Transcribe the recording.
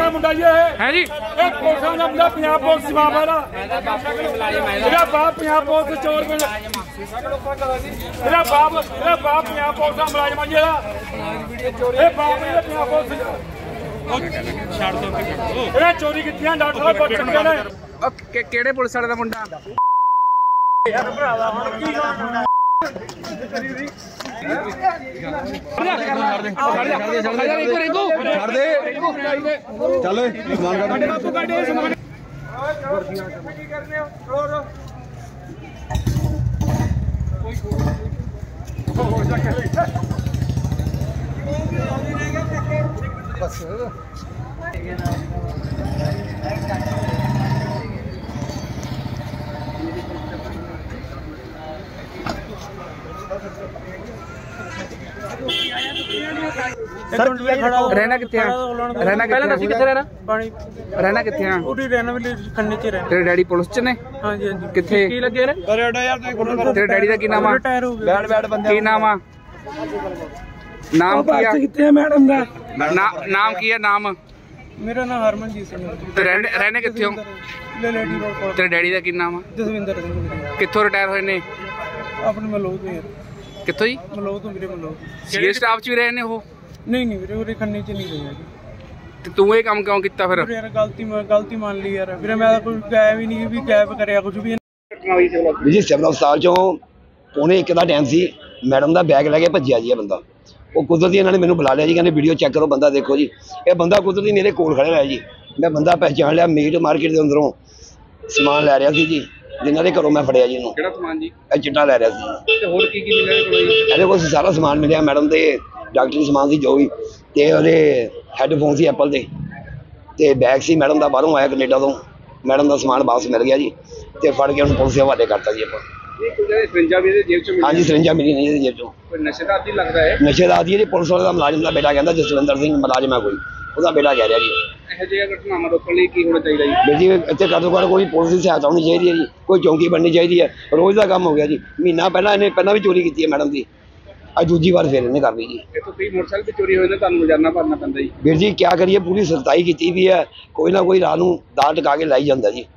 ਦਾ ਮੁੰਡਾ ਜੀ ਹੈ ਜੀ। ਇਹ ਪੁਲਿਸਾਂ ਦਾ ਮੁੰਡਾ ਪੰਜਾਬ ਪੁਲਿਸ ਜਵਾਬ ਹੈ ਇਹਦਾ ਬਾਪ ਪੰਜਾਬ ਪੁਲਿਸ ਚੋਰ ਇਹਦਾ ਬਾਪ ਪੰਜਾਬ ਪੁਲਿਸ ਦਾ ਮੁਲਾਜ਼ਮ ਜੀ ਇਹਦਾ ਇਹ ਬਾਪ ਇਹਦਾ ਪੰਜਾਬ ਪੁਲਿਸ ਛੱਡ ਦੋ ਇਹਦਾ ਚੋਰੀ ਕੀਤੀਆਂ ਡਾਕਟਰ ਸਾਹਿਬ ਬਹੁਤ ਚੰਗੇ ਨੇ। ਕਿਹੜੇ ਪੁਲਿਸ ਵਾਲੇ ਦਾ ਮੁੰਡਾ ਯਾਰ ਭਰਾਵਾ ਹੁਣ ਕੀ रहना किथे रहना पहले दसी किथे रहना पानी रहना किथे हां उडी रहना भी खन्ने च रहना। तेरे डैडी पुलिस च ने? हां जी हां जी। किथे की लगे ने? अरे यार तेरे डैडी दा की नाम है? बैठ बैठ बंदे की नाम है? नाम क्या किथे है मैडम दा? नाम की है नाम? मेरा नाम हरमनजीत सिंह है। ते रहने किथे हो? लेडी रोड पर। तेरे डैडी दा की नाम है? जसविंदर सिंह। किथों रिटायर होए ने? अपने मलोह तो किथों जी? मलोह तो मेरे मलोह सीए स्टाफ च भी रहे ने हो? नहीं नहीं ਵੀਰੇ ਉਰੇ ਖੰਨੇ ਚ ਨਹੀਂ ਰਿਹਾ ਜੀ। ਤੇ ਤੂੰ ਇਹ ਕੰਮ ਕਿਉਂ ਕੀਤਾ ਫਿਰ? ਯਾਰ ਗਲਤੀ ਮੰਨ ਲਈ ਯਾਰ ਵੀਰੇ ਮੈਂ ਤਾਂ ਕੋਈ ਗਾਇਬ ਹੀ ਨਹੀਂ ਵੀ ਗਾਇਬ ਕਰਿਆ ਕੁਝ ਵੀ। ਜੀ ਸਿਵਲ ਹਸਪਤਾਲ ਚੋਂ 1:45 ਦਾ ਟਾਈਮ ਸੀ। ਮੈਡਮ ਦਾ ਬੈਗ ਲੈ ਕੇ ਭੱਜਿਆ ਜੀ ਇਹ ਬੰਦਾ। ਉਹ ਕੁਦਰਤੀ ਇਹਨਾਂ ਨੇ ਮੈਨੂੰ ਬੁਲਾ ਲਿਆ ਜੀ, ਕਹਿੰਦੇ ਵੀਡੀਓ ਚੈੱਕ ਕਰੋ ਬੰਦਾ ਦੇਖੋ ਜੀ। ਇਹ ਬੰਦਾ ਕੁਦਰਤੀ ਮੇਰੇ ਕੋਲ ਖੜਿਆ ਹੋਇਆ ਜੀ। ਮੈਂ ਬੰਦਾ ਪਹਿਚਾਣ ਲਿਆ, ਮੀਟ ਮਾਰਕੀਟ ਦੇ ਅੰਦਰੋਂ ਸਮਾਨ ਲੈ ਰਿਹਾ ਸੀ ਜੀ, ਜਿਨ੍ਹਾਂ ਦੇ ਘਰੋਂ ਮੈਂ ਫੜਿਆ ਜੀ ਇਹਨੂੰ। ਕਿਹੜਾ ਸਮਾਨ ਜੀ? ਇਹ ਚਿੱਟਾ ਲੈ ਰਿਹਾ ਸੀ। ਤੇ ਹੋਰ ਕੀ ਮਿਲਿਆ ਇਹਦੇ ਕੋਲ ਸਾਰਾ ਸਮਾਨ ਮਿਲਿਆ ਮੈਡਮ ਦੇ, ਡਾਕਟਰੀ ਸਮਾਨ ਸੀ ਜੋ ਵੀ, ਤੇ ਉਹਦੇ ਹੈੱਡਫੋਨ ਸੀ ਐਪਲ ਦੇ, ਤੇ ਬੈਗ ਸੀ ਮੈਡਮ ਦਾ ਬਾਹਰੋਂ ਆਇਆ ਕੈਨੇਡਾ ਤੋਂ। ਮੈਡਮ ਦਾ ਸਮਾਨ ਵਾਪਸ ਮਿਲ ਗਿਆ ਜੀ, ਤੇ ਫੜ ਕੇ ਉਹਨੂੰ ਪੁਲਿਸ ਦੇ ਹਵਾਲੇ ਕਰਤਾ ਜੀ ਆਪਾਂ। ਹਾਂਜੀ ਸਰਿੰਜਾਂ ਮਿਲੀ ਨਹੀਂ ਇਹਦੀ ਜੇਬ ਚੋਂ। ਨਸ਼ੇ ਦਾ ਆਦੀ ਲੱਗਦਾ ਹੈ? ਨਸ਼ੇ ਦਾ ਆਦੀ ਹੈ ਜੀ। ਪੁਲਿਸ ਵਾਲੇ ਦਾ ਮੁਲਾਜ਼ਮ ਦਾ ਬੇਟਾ ਕਹਿੰਦਾ, ਜਸਵਿੰਦਰ ਸਿੰਘ ਮੁਲਾਜ਼ਮ ਹੈ ਕੋਈ, ਉਹਦਾ ਬੇਟਾ ਕਹਿ ਰਿਹਾ ਜੀ। ਇਹੋ ਜਿਹੀਆਂ ਘਟਨਾਵਾਂ ਰੋਕਣ ਲਈ ਕੀ ਹੋਣਾ ਚਾਹੀਦਾ ਜੀ? ਜੀ ਇੱਥੇ ਘੱਟੋ ਘੱਟ ਕੋਈ ਪੁਲਿਸ ਦੀ ਸਹਾਇਤਾ ਹੋਣੀ ਚਾਹੀਦੀ ਹੈ ਜੀ, ਕੋਈ ਚੌਂਕੀ ਬਣਨੀ ਚਾਹੀਦੀ ਹੈ। ਰੋਜ਼ ਦਾ ਕੰਮ ਹੋ ਗਿਆ ਜੀ। ਮਹੀਨਾ ਪਹਿਲਾਂ ਇਹਨੇ ਪਹਿਲਾਂ ਵੀ ਚੋਰੀ ਕੀਤੀ ਹੈ ਮੈਡਮ ਦੀ, ਅੱਜ ਦੂਜੀ ਵਾਰ ਫਿਰ ਇਹਨੇ ਕਰ ਲਈ ਜੀ। ਇੱਥੋਂ ਕਈ ਮੋਟਰਸਾਈਕਲ ਤੇ ਚੋਰੀ ਹੋਏ ਨੇ, ਤੁਹਾਨੂੰ ਰੋਜ਼ਾਨਾ ਭਰਨਾ ਪੈਂਦਾ ਜੀ। ਵੀਰ ਜੀ ਕਿਆ ਕਰੀਏ, ਪੂਰੀ ਸਖਤਾਈ ਕੀਤੀ ਵੀ ਹੈ, ਕੋਈ ਨਾ ਕੋਈ ਰਾਹ ਨੂੰ ਦਾਲ ਟਕਾ ਕੇ ਲਾਈ ਜਾਂਦਾ ਜੀ।